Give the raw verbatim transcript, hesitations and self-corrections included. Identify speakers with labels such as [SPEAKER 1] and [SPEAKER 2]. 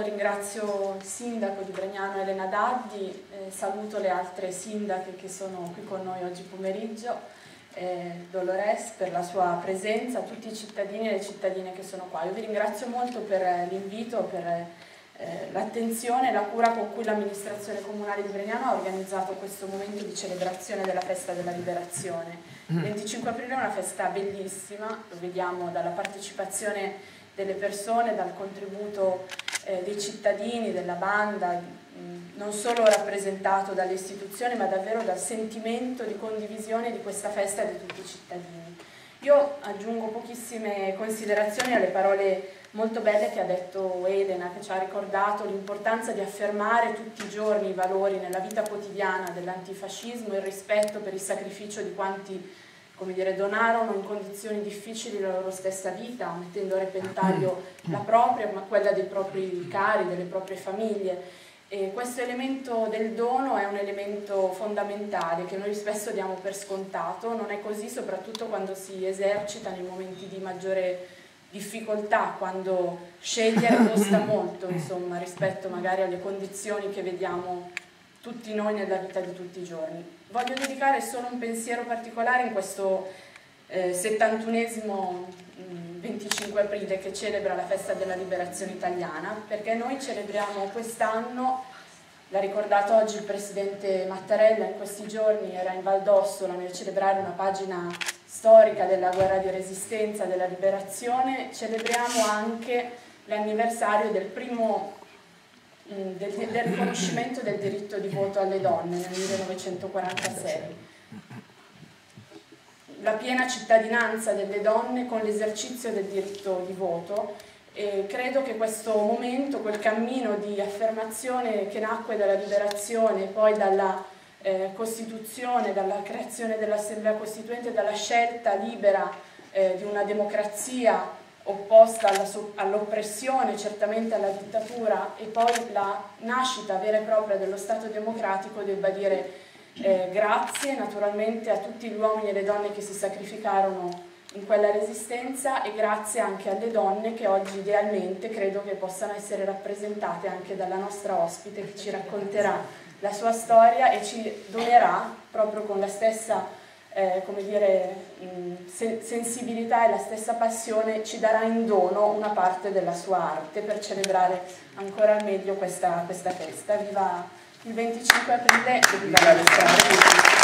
[SPEAKER 1] ringrazio il sindaco di Bregnano Elena Daddi, eh, saluto le altre sindache che sono qui con noi oggi pomeriggio, eh, Dolores per la sua presenza, tutti i cittadini e le cittadine che sono qua. Io vi ringrazio molto per l'invito, per eh, l'attenzione e la cura con cui l'amministrazione comunale di Bregnano ha organizzato questo momento di celebrazione della Festa della Liberazione. Il venticinque aprile è una festa bellissima, lo vediamo dalla partecipazione delle persone, dal contributo eh, dei cittadini, della banda, mh, non solo rappresentato dalle istituzioni, ma davvero dal sentimento di condivisione di questa festa di tutti i cittadini. Io aggiungo pochissime considerazioni alle parole molto belle che ha detto Elena, che ci ha ricordato l'importanza di affermare tutti i giorni i valori nella vita quotidiana dell'antifascismo, il rispetto per il sacrificio di quanti, come dire, donarono in condizioni difficili la loro stessa vita, mettendo a repentaglio la propria, ma quella dei propri cari, delle proprie famiglie. E questo elemento del dono è un elemento fondamentale che noi spesso diamo per scontato, non è così soprattutto quando si esercita nei momenti di maggiore difficoltà, quando scegliere costa molto, insomma, rispetto magari alle condizioni che vediamo tutti noi nella vita di tutti i giorni. Voglio dedicare solo un pensiero particolare in questo eh, settantunesimo mh, venticinque aprile che celebra la festa della liberazione italiana, perché noi celebriamo quest'anno, l'ha ricordato oggi il presidente Mattarella, in questi giorni era in Val d'Ossola nel celebrare una pagina storica della guerra di resistenza, della liberazione, celebriamo anche l'anniversario del primo Del, del riconoscimento del diritto di voto alle donne nel millenovecentoquarantasei. La piena cittadinanza delle donne con l'esercizio del diritto di voto, e credo che questo momento, quel cammino di affermazione che nacque dalla liberazione e poi dalla eh, Costituzione, dalla creazione dell'Assemblea Costituente, dalla scelta libera eh, di una democrazia opposta all'oppressione, certamente alla dittatura, e poi la nascita vera e propria dello Stato democratico, debba dire eh, grazie naturalmente a tutti gli uomini e le donne che si sacrificarono in quella resistenza, e grazie anche alle donne che oggi idealmente credo che possano essere rappresentate anche dalla nostra ospite, che ci racconterà la sua storia e ci donerà proprio con la stessa Eh, come dire, sen sensibilità e la stessa passione, ci darà in dono una parte della sua arte per celebrare ancora al meglio questa, questa festa. Viva il venticinque aprile e viva la libertà!